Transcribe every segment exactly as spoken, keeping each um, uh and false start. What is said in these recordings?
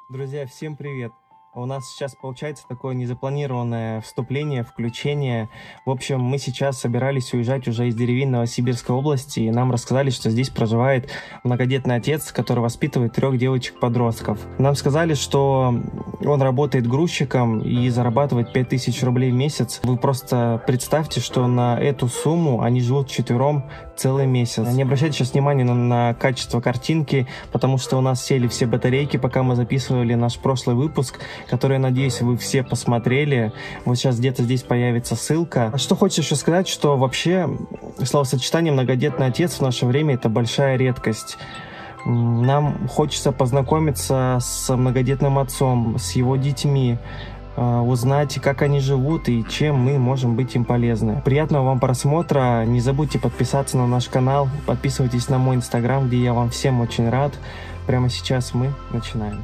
Друзья, всем привет! У нас сейчас получается такое незапланированное вступление, включение. В общем, мы сейчас собирались уезжать уже из деревень Новосибирской области, и нам рассказали, что здесь проживает многодетный отец, который воспитывает трех девочек-подростков. Нам сказали, что он работает грузчиком и зарабатывает пять тысяч рублей в месяц. Вы просто представьте, что на эту сумму они живут вчетвером целый месяц. Не обращайте сейчас внимания на, на качество картинки, потому что у нас сели все батарейки, пока мы записывали наш прошлый выпуск, который, надеюсь, вы все посмотрели. Вот сейчас где-то здесь появится ссылка. Что хочется еще сказать, что вообще словосочетание «многодетный отец» в наше время — это большая редкость. Нам хочется познакомиться с многодетным отцом, с его детьми, узнать, как они живут и чем мы можем быть им полезны. Приятного вам просмотра. Не забудьте подписаться на наш канал. Подписывайтесь на мой инстаграм, где я вам всем очень рад. Прямо сейчас мы начинаем.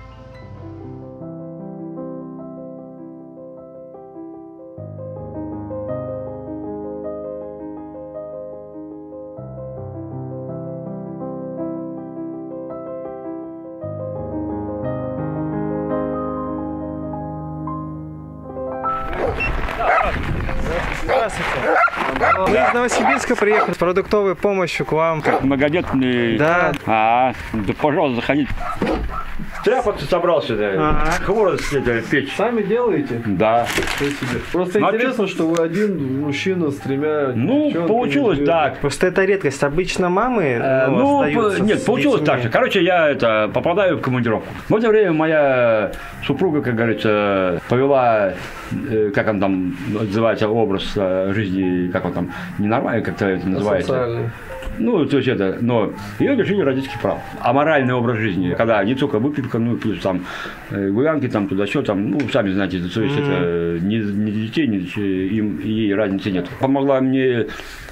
Здравствуйте. Мы из Новосибирска приехали с продуктовой помощью к вам. Как многодетный? Да. А, да, пожалуйста, заходите. Тряпаться собрался, да. Ага. Хворост печь. Сами делаете? Да. Просто ну, интересно, что вы один мужчина с тремя. Ну, получилось так. Просто это редкость. Обычно мамы ну, ну нет, получилось так же. Короче, я это попадаю в командировку. В это время моя супруга, как говорится, повела, как он там называется, образ жизни, как он там, ненормальный, как-то это называется. Социальный. Ну, то есть это, но ее лишили родительских прав. Аморальный образ жизни, когда не только выпивка, ну, плюс там гулянки, там туда-сё, там, ну, сами знаете, то есть mm-hmm. это ни, ни детей, ни им, ей разницы нет. Помогла мне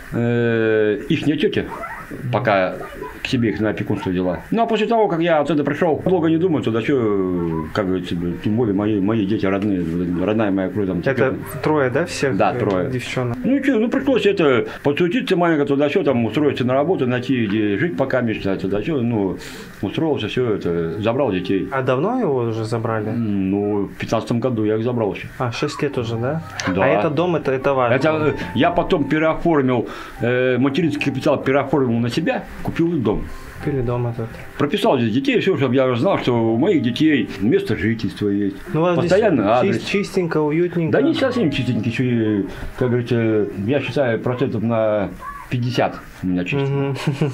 э, ихняя тетя, пока к себе их на опекунство взяла. Ну, а после того, как я отсюда пришел, долго не думаю, туда что, как говорится, тем более мои, мои дети родные, родная моя кровь там. Это трое, да, всех? Да, трое. Девчонок. Ну, что, ну, пришлось это, подсуетиться маленько туда-сё, там, устроиться на работу, найти, где жить пока мечтать, туда-сё, ну, устроился, все это, забрал детей. А давно его уже забрали? Ну, в пятнадцатом году я их забрал еще. А, шесть лет уже, да? Да. А это дом, это, это важно? Это, я потом переоформил, э, материнский капитал переоформил на себя, купил дом. Купили дом этот. Прописал здесь детей, все, чтобы я знал, что у моих детей место жительства есть. Ну, у вас постоянно адрес. Чист, чистенько, уютненько. Да не совсем чистенько, еще, как говорится, я считаю, процентов на пятьдесят у меня чистенько.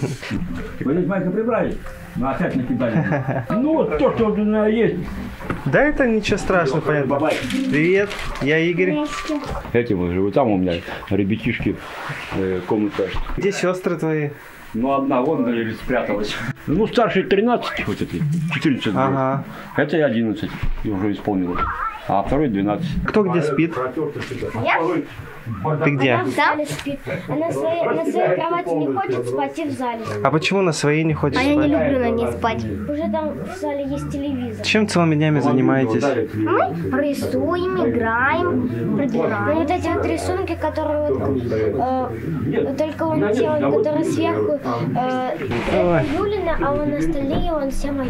Вы здесь майка прибрали? Ну, опять накидали. Ну, вот то, что у меня есть. Да это ничего страшного, понятно. Привет, я Игорь. Эти вот живут, там у меня ребятишки, э, комната. Где сестры твои? Ну, одна вон спряталась. Ну, старший тринадцать, вот эти, четырнадцать. Ага. Это и одиннадцать, и уже исполнилось. А второй двенадцать. Кто где спит? Я? Ты где? Она в зале спит. Она своей, на своей кровати не хочет спать и в зале. А почему на своей не хочешь А я спать? не люблю на ней спать. Уже там в зале есть телевизор. Чем целыми днями занимаетесь? Мы рисуем, играем, пробираем. Ну, вот эти вот рисунки, которые вот, э, только он делает, которые сверху, э, это Юлина, а он остальные, он все мои.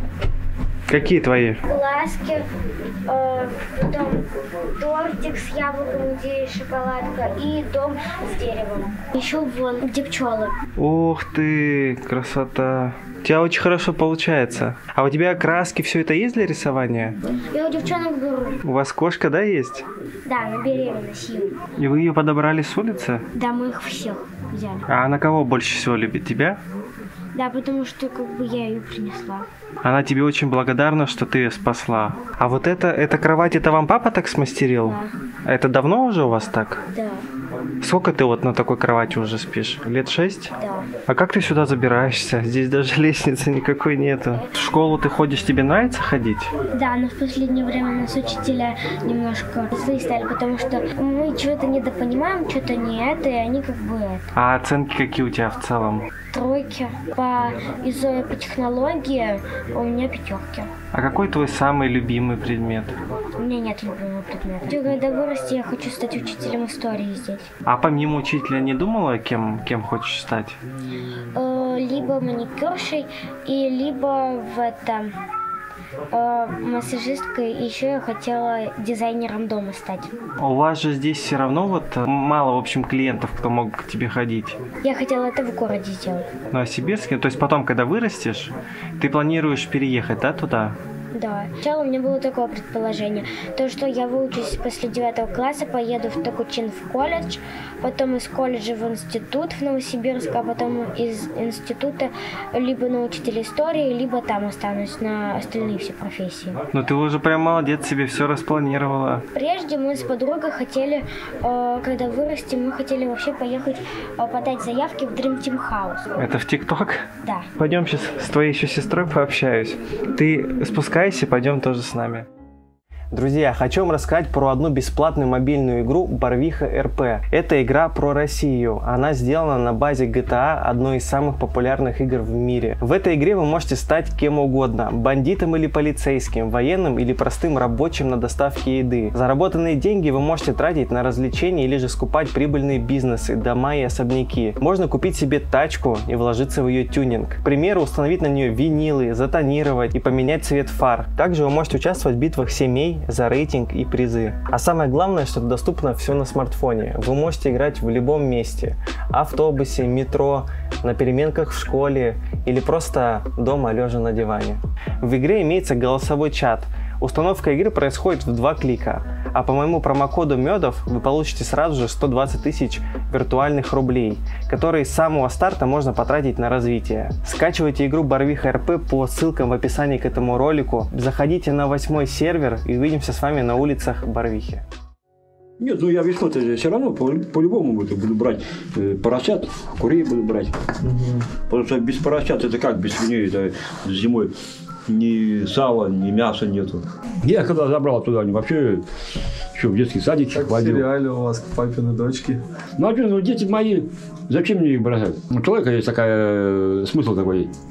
Какие твои? Глазки, э, потом тортик с яблоком, где шоколадка, и дом с деревом. Еще вон, где пчелы. Ух ты, красота. У тебя очень хорошо получается. А у тебя краски, все это есть для рисования? Я у девчонок беру. У вас кошка, да, есть? Да, на беременность ее. И вы ее подобрали с улицы? Да, мы их всех взяли. А она кого больше всего любит? Тебя? Да, потому что как бы я ее принесла. Она тебе очень благодарна, что ты ее спасла. А вот это, эта кровать, это вам папа так смастерил? Да. Это давно уже у вас так? Да. Сколько ты вот на такой кровати уже спишь? Лет шесть? Да. А как ты сюда забираешься? Здесь даже лестницы никакой нету. В школу ты ходишь, тебе нравится ходить? Да, но в последнее время нас учителя немножко злые стали, потому что мы чего-то недопонимаем, что-то не это, и они как бы это. А оценки какие у тебя в целом? Тройки. По ИЗО по технологии у меня пятерки. А какой твой самый любимый предмет? У меня нет любимого предмета. Когда вырасти, я хочу стать учителем истории здесь. А помимо учителя не думала, кем, кем хочешь стать? Э, либо маникюршей, и либо в это... э, массажисткой, и еще я хотела дизайнером дома стать. У вас же здесь все равно вот мало, в общем, клиентов, кто мог к тебе ходить. Я хотела это в городе сделать. В Новосибирске? То есть потом, когда вырастешь, ты планируешь переехать, да, туда? Да. Сначала у меня было такое предположение, то, что я выучусь после девятого класса, поеду в Токучин в колледж, потом из колледжа в институт в Новосибирск, а потом из института либо на учителя истории, либо там останусь на остальные все профессии. Ну ты уже прям молодец, себе все распланировала. Прежде мы с подругой хотели, э, когда вырастем, мы хотели вообще поехать э, подать заявки в Dream Team House. Это в ТикТок? Да. Пойдем сейчас с твоей еще сестрой пообщаюсь. Ты спускайся, пойдем тоже с нами. Друзья, хочу вам рассказать про одну бесплатную мобильную игру Барвиха эр пэ. Это игра про Россию. Она сделана на базе джи ти эй, одной из самых популярных игр в мире. В этой игре вы можете стать кем угодно. Бандитом или полицейским, военным или простым рабочим на доставке еды. Заработанные деньги вы можете тратить на развлечения или же скупать прибыльные бизнесы, дома и особняки. Можно купить себе тачку и вложиться в ее тюнинг. К примеру, установить на нее винилы, затонировать и поменять цвет фар. Также вы можете участвовать в битвах семей за рейтинг и призы. А самое главное, что доступно все на смартфоне. Вы можете играть в любом месте. Автобусе, метро, на переменках в школе или просто дома лежа на диване. В игре имеется голосовой чат. Установка игры происходит в два клика, а по моему промокоду Медов вы получите сразу же сто двадцать тысяч виртуальных рублей, которые с самого старта можно потратить на развитие. Скачивайте игру Барвиха эр пэ по ссылкам в описании к этому ролику, заходите на восьмой сервер и увидимся с вами на улицах Барвихи. Нет, ну я весной-то все равно по- по-любому буду, буду брать э, поросят, курей буду брать. Угу. Потому что без поросят это как без свиней, это зимой ни сала, ни мяса нету. Я когда забрал туда, они вообще еще в детский садик Как водил. в сериале у вас папины дочки. Ну, а что, ну, дети мои, зачем мне их бросать? У человека есть такая, смысл такой есть.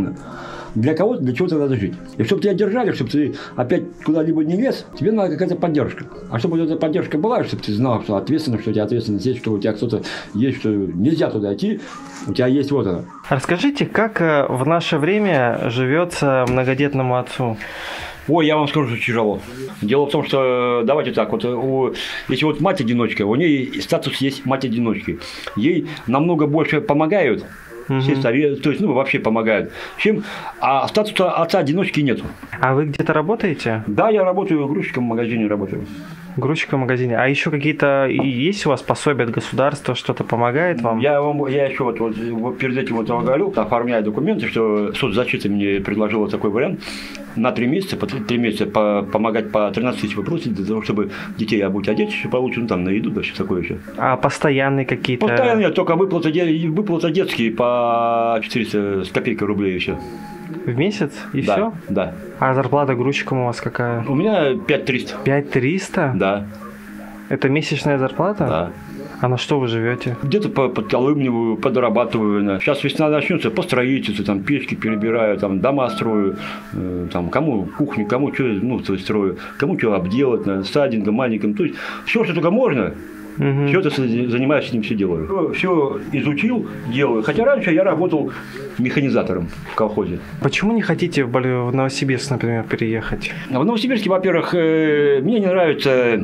Для кого-то, для чего-то надо жить. И чтобы тебя держали, чтобы ты опять куда-либо не лез, тебе надо какая-то поддержка. А чтобы эта поддержка была, чтобы ты знал, что ответственность, что у тебя ответственность есть, что у тебя кто-то есть, что нельзя туда идти, у тебя есть вот она. Расскажите, как в наше время живется многодетному отцу? Ой, я вам скажу, что тяжело. Дело в том, что, давайте так, вот, у, если вот мать-одиночка, у нее статус есть мать-одиночки. Ей намного больше помогают, Угу. сестры, то есть, ну, вообще помогают, чем, а статуса отца-одиночки нету. А вы где-то работаете? Да, я работаю, грузчиком в магазине работаю. Грузчиком в магазине. А еще какие-то есть у вас пособия от государства, что-то помогает вам? Я вам, я еще вот, вот, вот перед этим вот говорю, оформляю документы, что соцзащита мне предложила такой вариант на три месяца, по три месяца по, помогать по тринадцать тысяч вопросов для того, чтобы детей обуть, одеть, еще получше, ну там на еду, да, все такое еще. А постоянные какие-то? Постоянно нет, только выплаты, выплаты детские по четыреста с копейкой рублей еще. В месяц? И да, все? Да. А зарплата грузчиком у вас какая? У меня пять триста. пять триста? Да. Это месячная зарплата? Да. А на что вы живете? Где-то по, по Толымневу подрабатываю. Сейчас весна начнется, по строительству, там печки перебираю, там дома строю, э, там кому кухню, кому что, ну, строю, кому что обделать, наверное, садингом, маленьким. То есть все, что только можно. Угу. Все это занимаюсь, этим все делаю. Все изучил, делаю. Хотя раньше я работал механизатором в колхозе. Почему не хотите в Новосибирск, например, переехать? В Новосибирске, во-первых, мне не нравится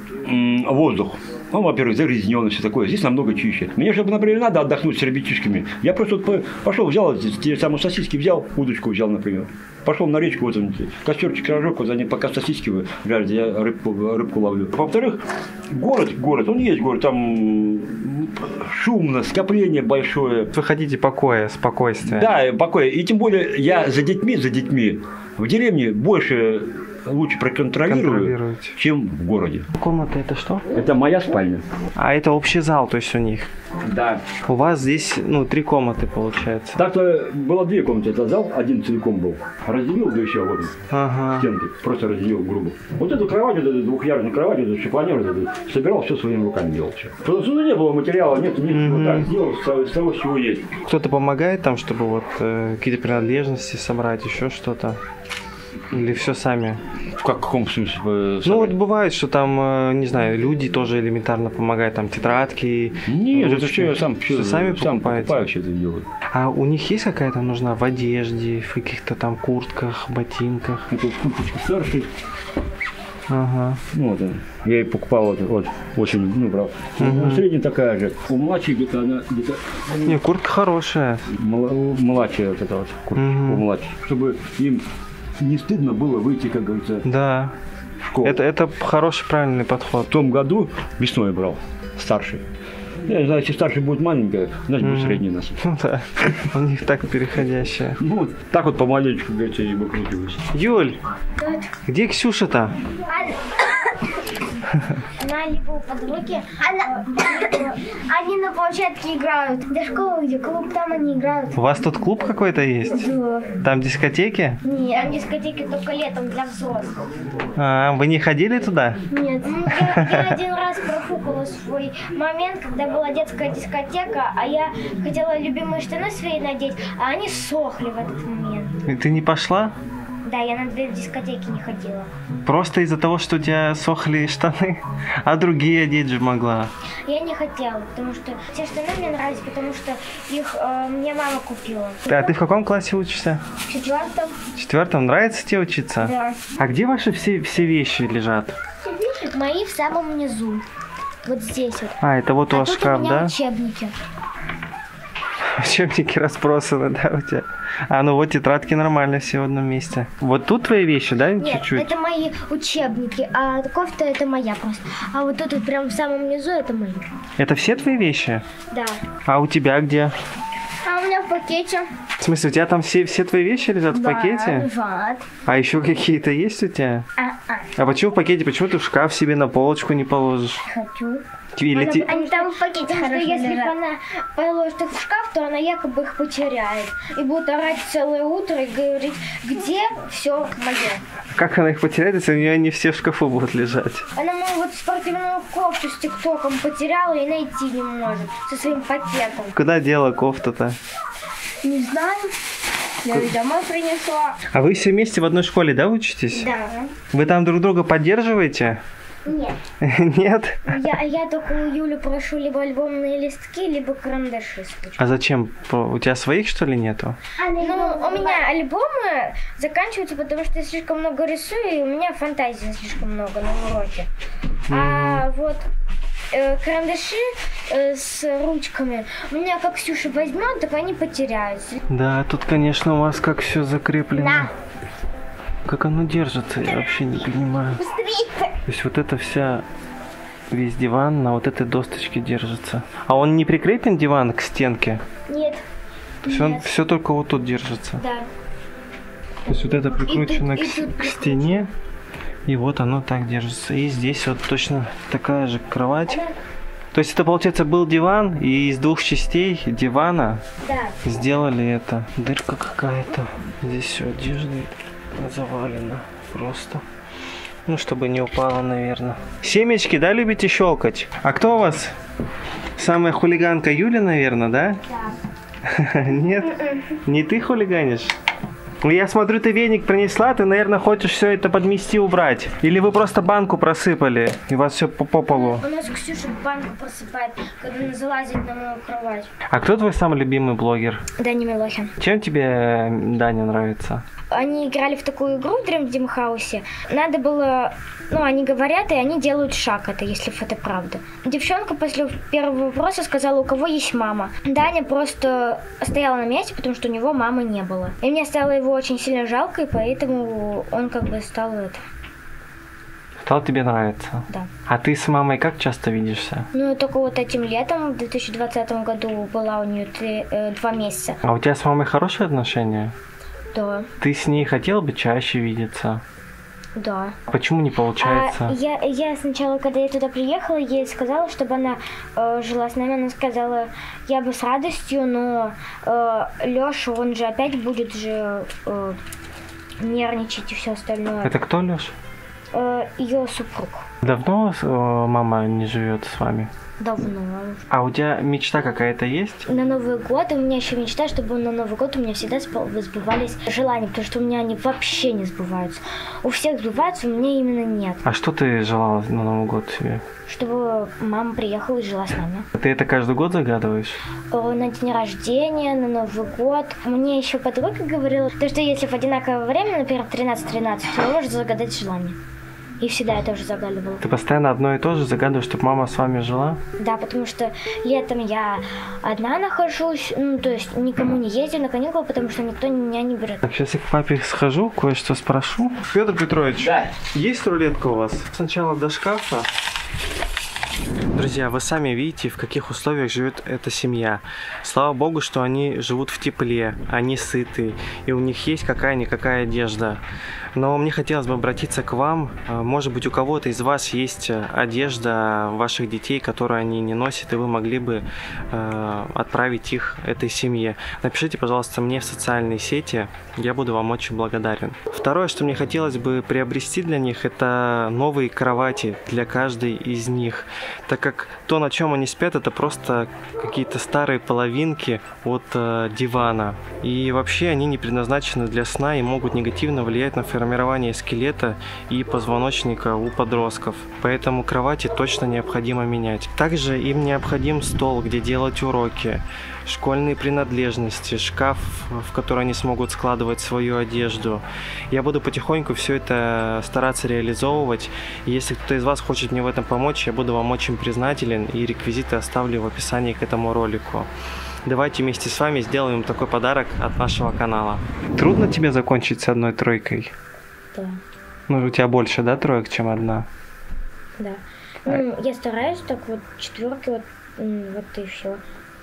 воздух. Ну, во-первых, загрязненно, все такое. Здесь намного чище. Мне, чтобы, например, надо отдохнуть с ребятишками. Я просто вот пошел, взял те самые сосиски, взял, удочку взял, например. Пошел на речку, вот он, костерчик, рожок, вот они пока сосиски жарят, я рыбку, рыбку ловлю. Во-вторых, город, город, он есть город, там шумно, скопление большое. Вы хотите покоя, спокойствия. Да, покоя. И тем более я за детьми, за детьми в деревне больше лучше проконтролирую, чем в городе. Комната это что? Это моя спальня. А это общий зал, то есть у них? Да. У вас здесь, ну, три комнаты получается. Так-то было две комнаты, это зал один целиком был. Разделил, да еще вот ага. стенки, просто разделил грубо. Вот эту кровать, вот эту двухъярусную кровать, вот эту шифонер, вот эту, собирал все своими руками, делал все. Просто ну, не было материала, нет, нет, mm-hmm. вот так сделал с, с того, с чего есть. Кто-то помогает там, чтобы вот э, какие-то принадлежности собрать, еще что-то? Или все сами? В каком смысле? Э, Ну вот бывает, что там, э, не знаю, люди тоже элементарно помогают, там тетрадки. Нет, ручки. это все я сам, Все все, сами сам покупаете? покупаю, все это делаю. А у них есть какая-то нужна в одежде, в каких-то там куртках, ботинках? Это курточка старший. Ага. Ну, вот, я ей покупал вот, вот очень, ну, брал. Мгм. Средняя такая же. У младшей где-то она, где-то Не, куртка хорошая. мла- младшая вот эта вот курточка, Мгм. у младшей. Чтобы им не стыдно было выйти, как говорится, Да. в школу. Это, это хороший, правильный подход. В том году весной брал, старший. Я не знаю, если старший будет маленькая, значит, будет Мгм. средний носить. Ну да, у них так переходящее. Ну, вот так вот помаленечку, как говорится, и выкрутилась. Юль, где Ксюша-то? Она либо у подруги, она, либо они на площадке играют. До школы, где клуб, там они играют. У вас тут клуб какой-то есть? Да. Там дискотеки? Нет, там дискотеки только летом для взрослых. А, вы не ходили туда? Нет, ну, я, я один раз профукала свой момент, когда была детская дискотека, а я хотела любимые штаны свои надеть, а они сохли в этот момент. И ты не пошла? Да, я на две дискотеки не ходила. Просто из-за того, что у тебя сохли штаны? А другие одеть же могла. Я не хотела, потому что те штаны мне нравятся, потому что их э, мне мама купила. А ты в каком классе учишься? В четвертом. В четвертом? Нравится тебе учиться? Да. А где ваши все, все вещи лежат? Мои в самом низу. Вот здесь вот. А, это вот у А вас тут шкаф, у меня да? учебники. Учебники разбросаны, да, у тебя? А, ну вот тетрадки нормально все в одном месте. Вот тут твои вещи, да, Нет, чуть-чуть? это мои учебники, а кофта это моя просто. А вот тут вот прям в самом низу это мои. Это все твои вещи? Да. А у тебя где? А у меня в пакете. В смысле, у тебя там все, все твои вещи лежат в Да, пакете? лежат. А еще какие-то есть у тебя? А-а, А почему в пакете? Почему ты в шкаф себе на полочку не положишь? хочу. Или ти- Они там в пакете потому что если бы она положит их в шкаф, то она якобы их потеряет. И будет орать целое утро и говорить, где все мое. Как она их потеряет, если у нее они все в шкафу будут лежать? Она, мол, вот спортивную кофту с тиктоком потеряла и найти не может со своим пакетом. Куда дела кофта-то? Не знаю. Я ее домой принесла. А вы все вместе в одной школе, да, учитесь? Да. Вы там друг друга поддерживаете? Нет. Нет? Я, я только у Юли прошу либо альбомные листки, либо карандаши. А зачем? У тебя своих, что ли, нету? Ну, у меня альбомы заканчиваются, потому что я слишком много рисую, и у меня фантазии слишком много на уроке. А вот э, карандаши э, с ручками у меня как Ксюша возьмет, так они потеряются. Да, тут, конечно, у вас как все закреплено. На. Как оно держится, я вообще не понимаю. Быстрее! То есть вот эта вся, весь диван на вот этой досточке держится. А он не прикреплен, диван, к стенке? Нет. То есть он Нет. все только вот тут держится? Да. То есть вот это прикручено И тут- и к, с- тут к стене, и вот оно так держится. И здесь вот точно такая же кровать. Она- То есть это, получается, был диван, и из двух частей дивана Да. сделали это. Дырка какая-то. Здесь все одеждой завалено просто. Ну, чтобы не упало, наверное. Семечки, да, любите щелкать? А кто у вас? Самая хулиганка Юля, наверное, да? Да. Нет? Не ты хулиганишь? Ну, я смотрю, ты веник принесла, ты, наверное, хочешь все это подмести, убрать. Или вы просто банку просыпали, и у вас все по, по полу. У нас Ксюша банку просыпает, когда она залазит на мою кровать. А кто твой самый любимый блогер? Даня Милохин. Чем тебе Даня нравится? Они играли в такую игру в Dream Team House. Надо было... Ну, они говорят, и они делают шаг это, если это правда. Девчонка после первого вопроса сказала, у кого есть мама. Даня просто стоял на месте, потому что у него мамы не было. И мне стало его очень сильно жалко, и поэтому он как бы стал это... Стал тебе нравиться? Да. А ты с мамой как часто видишься? Ну, только вот этим летом, в две тысячи двадцатом году, была у нее три, э, два месяца. А у тебя с мамой хорошие отношения? Да, Ты с ней хотел бы чаще видеться? да. Почему не получается? А я, я сначала, когда я туда приехала, ей сказала, чтобы она э, жила с нами. Она сказала, я бы с радостью, но э, Леша, он же опять будет же э, нервничать и все остальное. Это кто, Леш? Э, ее супруг. Давно э, мама не живет с вами? давно. А у тебя мечта какая-то есть? На Новый год у меня еще мечта, чтобы на Новый год у меня всегда сбывались желания, потому что у меня они вообще не сбываются. У всех сбываются, у меня именно нет. А что ты желала на Новый год себе? Чтобы мама приехала и жила с нами. Ты это каждый год загадываешь? На день рождения, на Новый год. Мне еще подруга говорила, что если в одинаковое время, например, тринадцать тринадцать, то можно загадать желание. И всегда я тоже загадывала. Ты постоянно одно и то же загадываешь, чтобы мама с вами жила? Да, потому что летом я одна нахожусь, ну, то есть никому не ездю на каникулы, потому что никто меня не берет. Так, сейчас я к папе схожу, кое-что спрошу. Петр Петрович, Да. Есть рулетка у вас? Сначала до шкафа. Друзья, вы сами видите, в каких условиях живет эта семья. Слава богу, что они живут в тепле, они сыты, и у них есть какая-никакая одежда. Но мне хотелось бы обратиться к вам. Может быть, у кого-то из вас есть одежда ваших детей, которую они не носят, и вы могли бы э, отправить их этой семье. Напишите, пожалуйста, мне в социальные сети, я буду вам очень благодарен. Второе, что мне хотелось бы приобрести для них, это новые кровати для каждой из них, так как то, на чем они спят, это просто какие-то старые половинки от э, дивана. И вообще они не предназначены для сна и могут негативно влиять на формирование формирование скелета и позвоночника у подростков, поэтому кровати точно необходимо менять. Также им необходим стол, где делать уроки, школьные принадлежности, шкаф, в который они смогут складывать свою одежду. Я буду потихоньку все это стараться реализовывать, и если кто-то из вас хочет мне в этом помочь, я буду вам очень признателен, и реквизиты оставлю в описании к этому ролику. Давайте вместе с вами сделаем такой подарок от нашего канала. Трудно тебе закончить с одной тройкой? Да. Ну, у тебя больше, да, троек, чем одна? Да. Ну, я стараюсь так вот, четверки, вот, вот и все.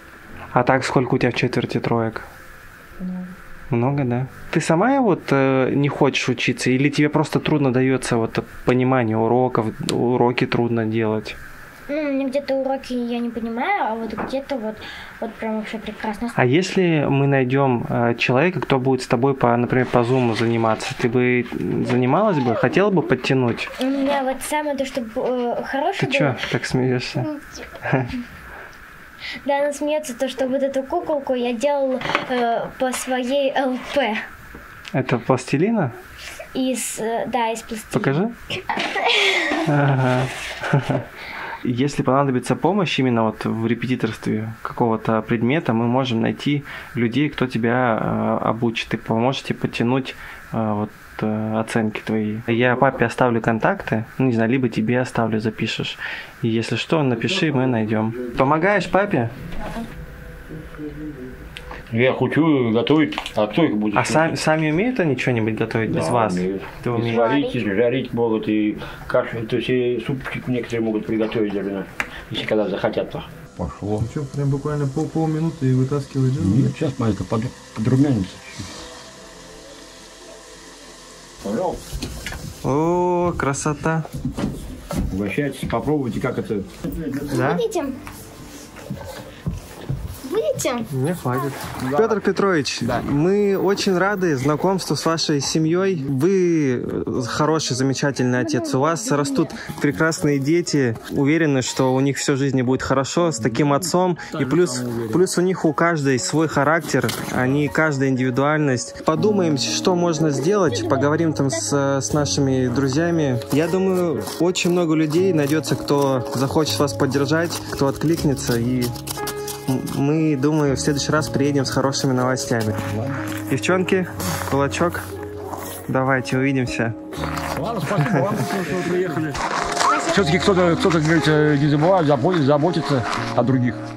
А так сколько у тебя в четверти троек? Много. Много, да? Ты сама вот э, не хочешь учиться, или тебе просто трудно дается вот понимание уроков, уроки трудно делать? Ну, мне где-то уроки я не понимаю, а вот где-то вот, вот прям вообще прекрасно. А если мы найдем э, человека, кто будет с тобой, по, например, по зуму заниматься, ты бы занималась бы, хотела бы подтянуть? У меня вот самое то, что э, хорошее Ты было... что, так смеешься? Да, она смеется, то, что вот эту куколку я делала э, по своей ЛП. Это пластилина? Из, э, да, из пластилина. Покажи. Ага. Если понадобится помощь именно вот в репетиторстве какого-то предмета, мы можем найти людей, кто тебя э, обучит и поможет тебе подтянуть э, вот, э, оценки твои. Я папе оставлю контакты, ну, не знаю, либо тебе оставлю, запишешь. И если что, напиши, мы найдем. Помогаешь папе? Я хочу готовить, а кто их будет? А сами, сами умеют они что-нибудь готовить без Да, вас? умеют. Ты И умеешь? сварить, и жарить могут, и кашу, то есть и супчик некоторые могут приготовить даже, если когда захотят. -то. Пошло. Ну что, прям буквально пол полминуты и вытаскивать жир? Нет, сейчас маленько под, подрумянится. Пожалуйста. О, красота. Угощайтесь, попробуйте, как это. Да? Будете? Будете? Мне хватит. Да. Петр Петрович, да. Мы очень рады знакомству с вашей семьей. Вы хороший, замечательный отец. У вас растут прекрасные дети. Уверены, что у них всю жизнь будет хорошо с таким отцом. И плюс, плюс у них у каждой свой характер. Они, каждая индивидуальность. Подумаем, что можно сделать. Поговорим там с, с нашими друзьями. Я думаю, очень много людей найдется, кто захочет вас поддержать, кто откликнется. И мы, думаю, в следующий раз приедем с хорошими новостями. Девчонки, кулачок. Давайте, увидимся. Ладно, спасибо вам, что вы приехали. Все-таки кто-то, кто-то, говорит, не забывает заботиться, заботиться о других.